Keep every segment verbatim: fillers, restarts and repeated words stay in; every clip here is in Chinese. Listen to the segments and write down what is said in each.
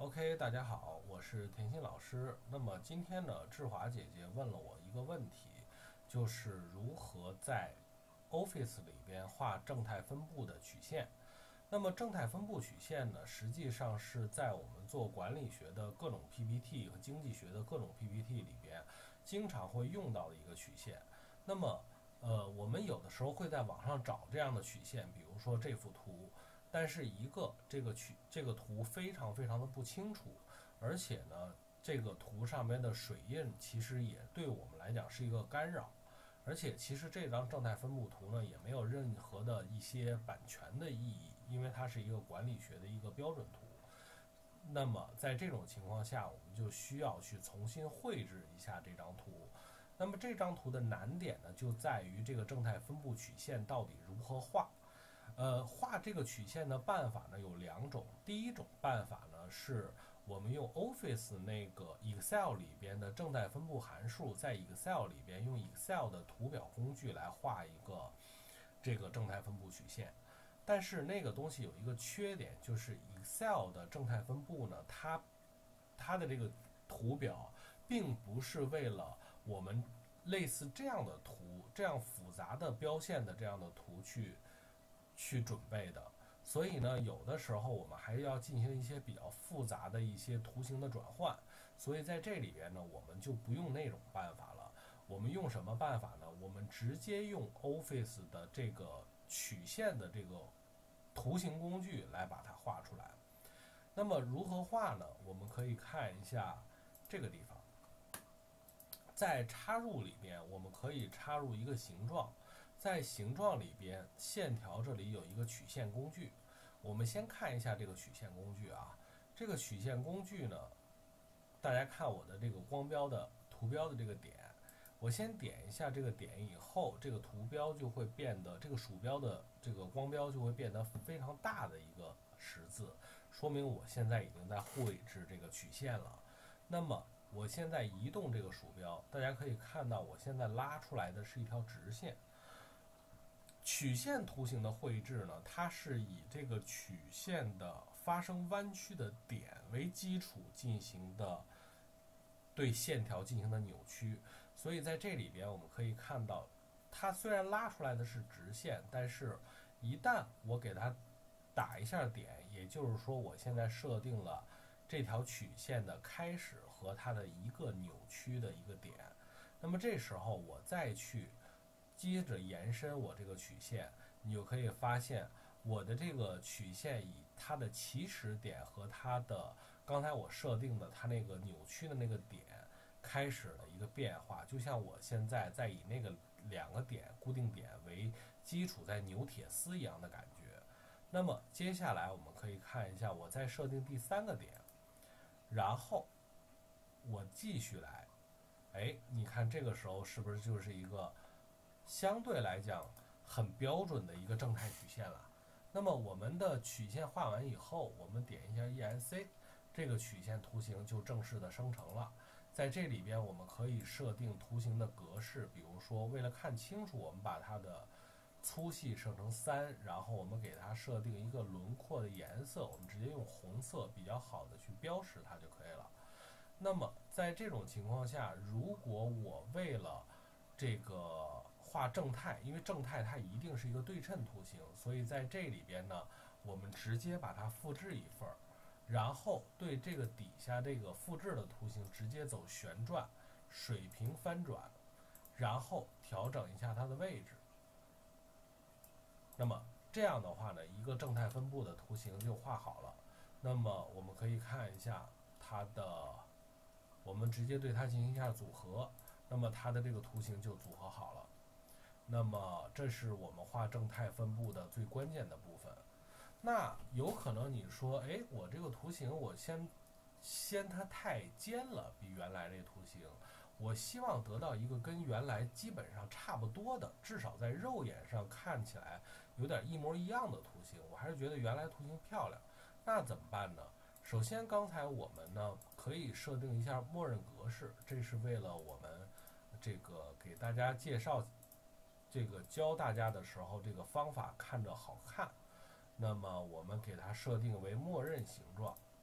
OK，大家好，我是甜心老师。那么今天呢，志华姐姐问了我一个问题，就是如何在 Office 里边画正态分布的曲线。那么正态分布曲线呢，实际上是在我们做管理学的各种 P P T 和经济学的各种 P P T 里边，经常会用到的一个曲线。那么，呃，我们有的时候会在网上找这样的曲线，比如说这幅图。但是一个这个曲这个图非常非常的不清楚，而且呢，这个图上面的水印其实也对我们来讲是一个干扰，而且其实这张正态分布图呢也没有任何的一些版权的意义，因为它是一个管理学的一个标准图。那么在这种情况下，我们就需要去重新绘制一下这张图。那么这张图的难点呢，就在于这个正态分布曲线到底如何画。呃，画这个曲线的办法呢有两种。第一种办法呢是我们用 Office 那个 Excel 里边的正态分布函数，在 Excel 里边用 Excel 的图表工具来画一个这个正态分布曲线。但是那个东西有一个缺点，就是 Excel 的正态分布呢，它它的这个图表并不是为了我们类似这样的图，这样复杂的标线的这样的图去。去准备的，所以呢，有的时候我们还要进行一些比较复杂的一些图形的转换，所以在这里边呢，我们就不用那种办法了。我们用什么办法呢？我们直接用 Office 的这个曲线的这个图形工具来把它画出来。那么如何画呢？我们可以看一下这个地方，在插入里边，我们可以插入一个形状。在形状里边，线条这里有一个曲线工具。我们先看一下这个曲线工具啊。这个曲线工具呢，大家看我的这个光标的图标的这个点，我先点一下这个点以后，这个图标就会变得，这个鼠标的这个光标就会变得非常大的一个十字，说明我现在已经在绘制这个曲线了。那么我现在移动这个鼠标，大家可以看到我现在拉出来的是一条直线。曲线图形的绘制呢，它是以这个曲线的发生弯曲的点为基础进行的对线条进行的扭曲，所以在这里边我们可以看到，它虽然拉出来的是直线，但是一旦我给它打一下点，也就是说我现在设定了这条曲线的开始和它的一个扭曲的一个点，那么这时候我再去接着延伸我这个曲线，你就可以发现我的这个曲线以它的起始点和它的刚才我设定的它那个扭曲的那个点开始了一个变化，就像我现在在以那个两个点固定点为基础在扭铁丝一样的感觉。那么接下来我们可以看一下，我再设定第三个点，然后我继续来，哎，你看这个时候是不是就是一个相对来讲很标准的一个正态曲线了？那么我们的曲线画完以后，我们点一下 E S C， 这个曲线图形就正式的生成了。在这里边我们可以设定图形的格式，比如说为了看清楚，我们把它的粗细设成三，然后我们给它设定一个轮廓的颜色，我们直接用红色比较好的去标识它就可以了。那么在这种情况下，如果我为了这个画正态，因为正态它一定是一个对称图形，所以在这里边呢，我们直接把它复制一份，然后对这个底下这个复制的图形直接走旋转、水平翻转，然后调整一下它的位置。那么这样的话呢，一个正态分布的图形就画好了。那么我们可以看一下它的，我们直接对它进行一下组合，那么它的这个图形就组合好了。那么这是我们画正态分布的最关键的部分。那有可能你说，哎，我这个图形我先嫌它太尖了，比原来这图形，我希望得到一个跟原来基本上差不多的，至少在肉眼上看起来有点一模一样的图形，我还是觉得原来图形漂亮。那怎么办呢？首先，刚才我们呢可以设定一下默认格式，这是为了我们这个给大家介绍，这个教大家的时候，这个方法看着好看。那么我们给它设定为默认形状。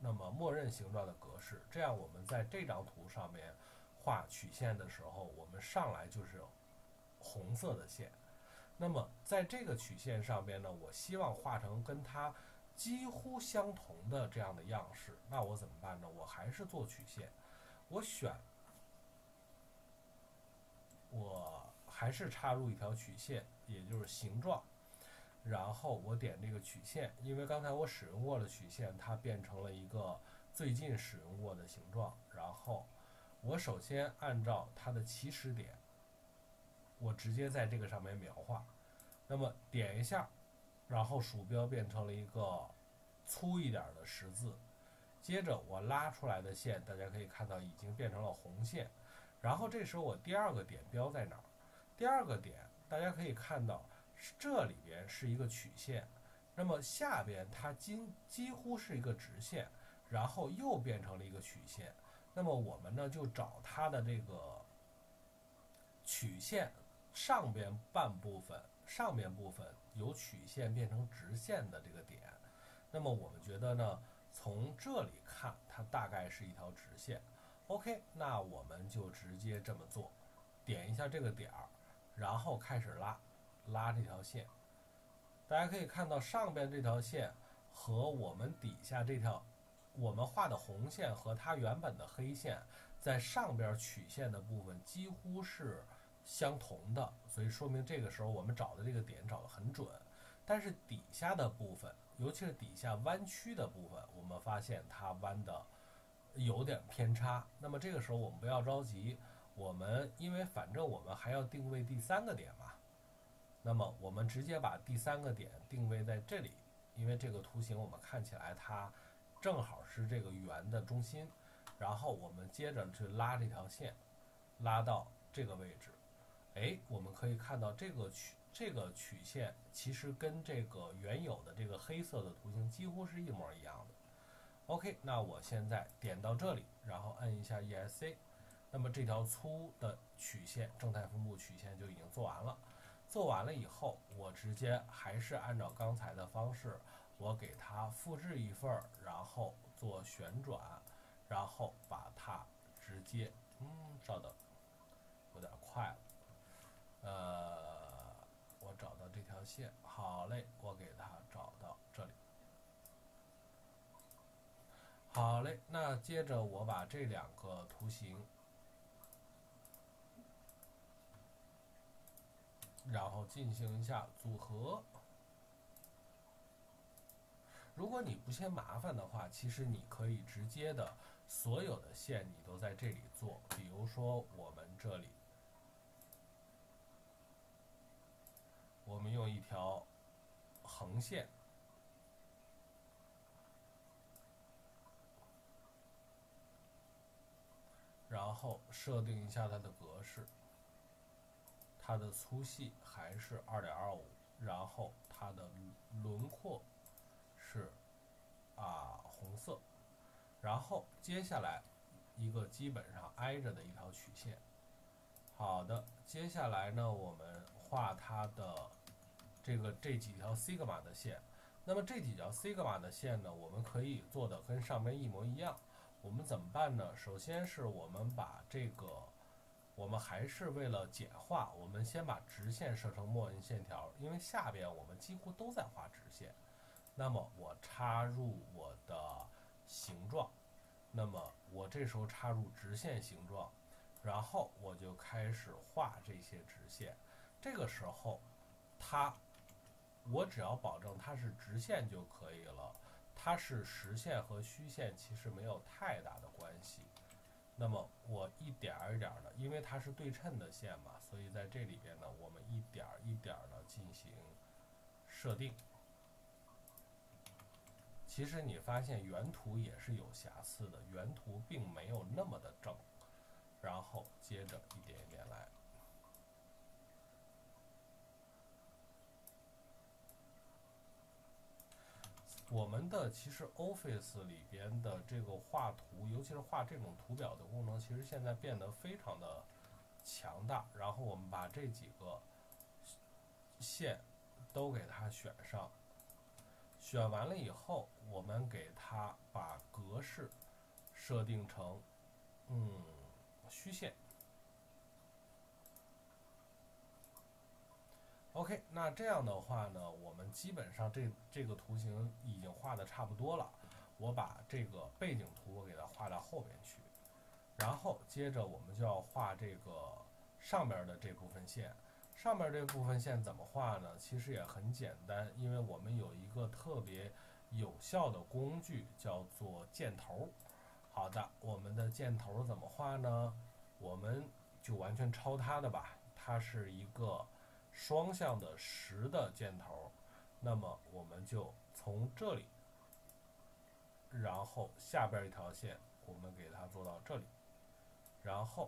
那么默认形状的格式，这样我们在这张图上面画曲线的时候，我们上来就是红色的线。那么在这个曲线上边呢，我希望画成跟它几乎相同的这样的样式，那我怎么办呢？我还是做曲线，我选，我还是插入一条曲线，也就是形状，然后我点这个曲线，因为刚才我使用过了曲线，它变成了一个最近使用过的形状。然后我首先按照它的起始点，我直接在这个上面描画，那么点一下，然后鼠标变成了一个粗一点的十字，接着我拉出来的线，大家可以看到已经变成了红线。然后这时候我第二个点标在哪儿？第二个点大家可以看到，这里边是一个曲线，那么下边它几几乎是一个直线，然后又变成了一个曲线。那么我们呢就找它的这个曲线上边半部分，上边部分由曲线变成直线的这个点。那么我们觉得呢，从这里看，它大概是一条直线。OK， 那我们就直接这么做，点一下这个点儿，然后开始拉，拉这条线。大家可以看到上边这条线和我们底下这条我们画的红线和它原本的黑线，在上边曲线的部分几乎是相同的，所以说明这个时候我们找的这个点找得很准。但是底下的部分，尤其是底下弯曲的部分，我们发现它弯的有点偏差。那么这个时候我们不要着急，我们因为反正我们还要定位第三个点嘛，那么我们直接把第三个点定位在这里，因为这个图形我们看起来它正好是这个圆的中心。然后我们接着去拉这条线，拉到这个位置，哎，我们可以看到这个曲这个曲线其实跟这个原有的这个黑色的图形几乎是一模一样的。OK， 那我现在点到这里，然后摁一下 E S C， 那么这条粗的曲线正态分布曲线就已经做完了。做完了以后，我直接还是按照刚才的方式，我给它复制一份，然后做旋转，然后把它直接，嗯，稍等，有点快了，呃，我找到这条线，好嘞，我给它找到这里。好嘞，那接着我把这两个图形，然后进行一下组合。如果你不嫌麻烦的话，其实你可以直接的所有的线你都在这里做。比如说我们这里，我们用一条横线，然后设定一下它的格式，它的粗细还是 二点二五， 然后它的轮廓是啊红色，然后接下来一个基本上挨着的一条曲线。好的，接下来呢，我们画它的这个这几条 sigma 的线。那么这几条 sigma 的线呢，我们可以做的跟上面一模一样。我们怎么办呢？首先是我们把这个，我们还是为了简化，我们先把直线设成默认线条，因为下边我们几乎都在画直线。那么我插入我的形状，那么我这时候插入直线形状，然后我就开始画这些直线。这个时候它我只要保证它是直线就可以了，它是实线和虚线其实没有太大的关系。那么我一点一点的，因为它是对称的线嘛，所以在这里边呢，我们一点一点的进行设定。其实你发现原图也是有瑕疵的，原图并没有那么的正。然后接着一点一点来。我们的其实 Office 里边的这个画图，尤其是画这种图表的功能，其实现在变得非常的强大。然后我们把这几个线都给它选上， 选完了以后，我们给它把格式设定成嗯虚线。OK， 那这样的话呢，我们基本上这这个图形已经画的差不多了。我把这个背景图我给它画到后边去，然后接着我们就要画这个上面的这部分线。上面这部分线怎么画呢？其实也很简单，因为我们有一个特别有效的工具叫做箭头。好的，我们的箭头怎么画呢？我们就完全抄它的吧，它是一个双向的十的箭头，那么我们就从这里，然后下边一条线我们给它做到这里，然后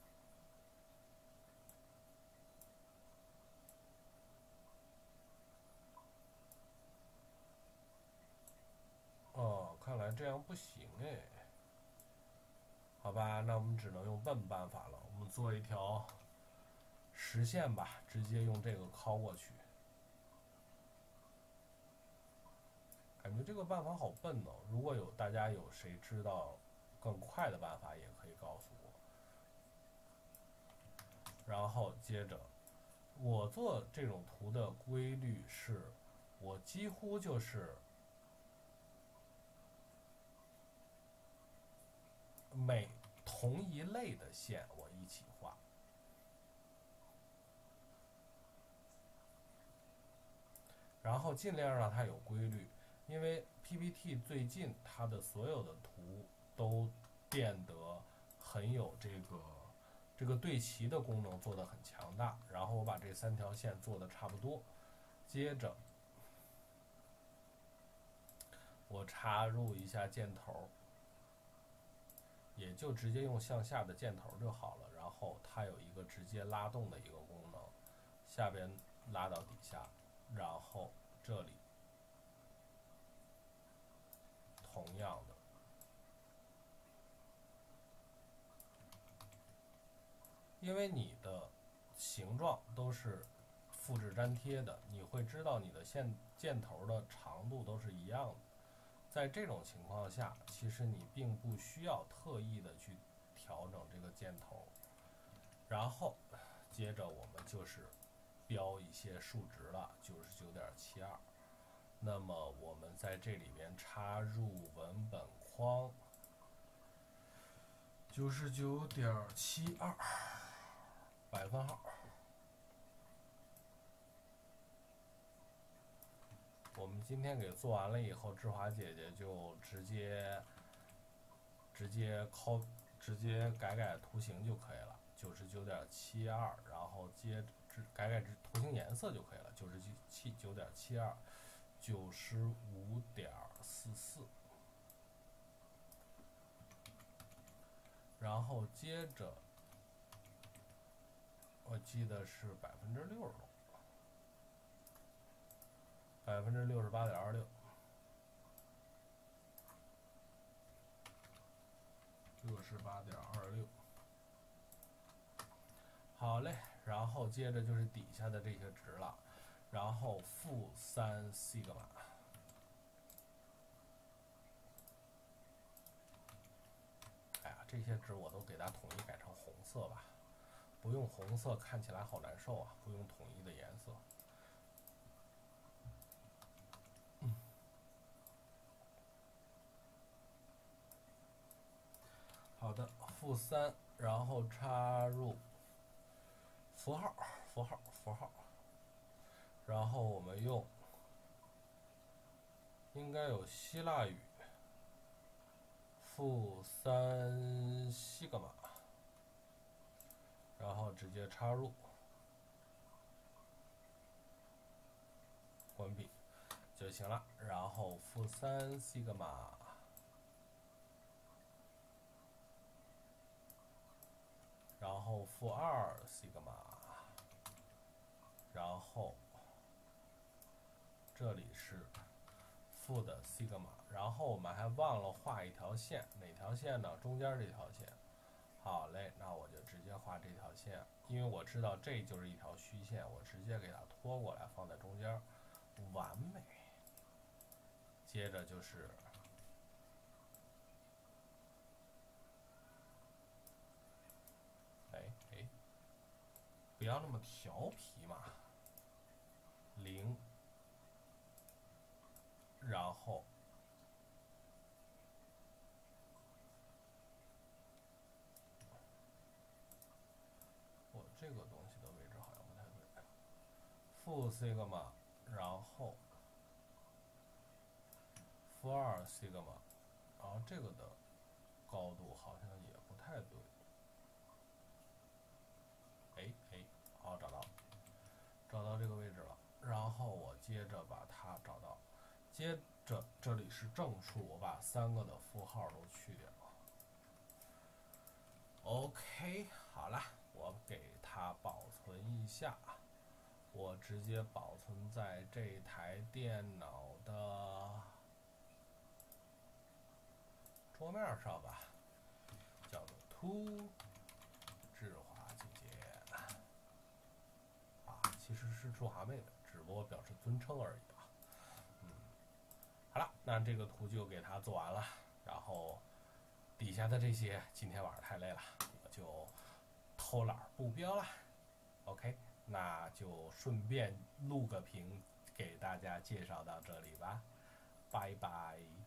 哦，看来这样不行哎。好吧，那我们只能用笨办法了，我们做一条实线吧，直接用这个敲过去。感觉这个办法好笨哦，如果有大家有谁知道更快的办法，也可以告诉我。然后接着，我做这种图的规律是，我几乎就是每同一类的线我一起画，然后尽量让它有规律，因为 P P T 最近它的所有的图都变得很有这个这个对齐的功能做得很强大。然后我把这三条线做得差不多，接着我插入一下箭头，也就直接用向下的箭头就好了。然后它有一个直接拉动的一个功能，下边拉到底下，然后这里同样的，因为你的形状都是复制粘贴的，你会知道你的线箭头的长度都是一样的。在这种情况下，其实你并不需要特意的去调整这个箭头。然后接着我们就是标一些数值了，九十九点七二。那么我们在这里边插入文本框九十九点七二百分号。我们今天给做完了以后，志华姐姐就直接直接拷直接改改图形就可以了，九十九点七二，然后接改改图形颜色就可以了，九十九点七二，九十五点四四，然后接着我记得是百分之六十，百分之六十八点二六。六十八点二六，好嘞，然后接着就是底下的这些值了，然后负三西格玛，哎呀，这些值我都给它统一改成红色吧，不用红色看起来好难受啊，不用统一的颜色。嗯，好的，负三，然后插入符号，符号，符号，然后我们用应该有希腊语，负三西格玛，然后直接插入，关闭就行了。然后负三西格玛，然后负二西格玛，然后这里是负的西格玛，然后我们还忘了画一条线，哪条线呢？中间这条线。好嘞，那我就直接画这条线，因为我知道这就是一条虚线，我直接给它拖过来放在中间，完美。 接着就是，哎哎，不要那么调皮嘛，零，然后我这个东西的位置好像不太对，负 sigma，然后负二 sigma，然后这个的高度好像也不太对。哎哎，好，找到，找到这个位置了。然后我接着把它找到，接着这里是正数，我把三个的负号都去掉。OK， 好了，我给它保存一下，我直接保存在这台电脑的桌面上吧，叫做图智华姐姐啊，其实是智华妹妹，只不过表示尊称而已啊。嗯，好了，那这个图就给它做完了，然后底下的这些今天晚上太累了，我就偷懒不标了。OK， 那就顺便录个屏给大家介绍到这里吧，拜拜。